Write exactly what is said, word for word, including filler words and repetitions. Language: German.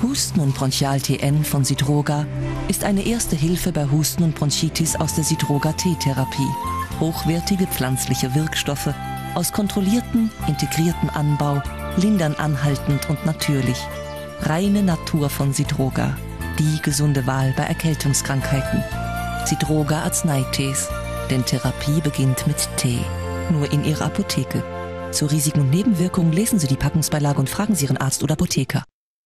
Husten- und Bronchial-T N von Sidroga ist eine erste Hilfe bei Husten und Bronchitis aus der Sidroga-Teetherapie. Hochwertige pflanzliche Wirkstoffe aus kontrollierten, integrierten Anbau, lindern anhaltend und natürlich. Reine Natur von Sidroga. Die gesunde Wahl bei Erkältungskrankheiten. Sidroga Arzneitees. Denn Therapie beginnt mit Tee. Nur in Ihrer Apotheke. Zu Risiken und Nebenwirkungen lesen Sie die Packungsbeilage und fragen Sie Ihren Arzt oder Apotheker.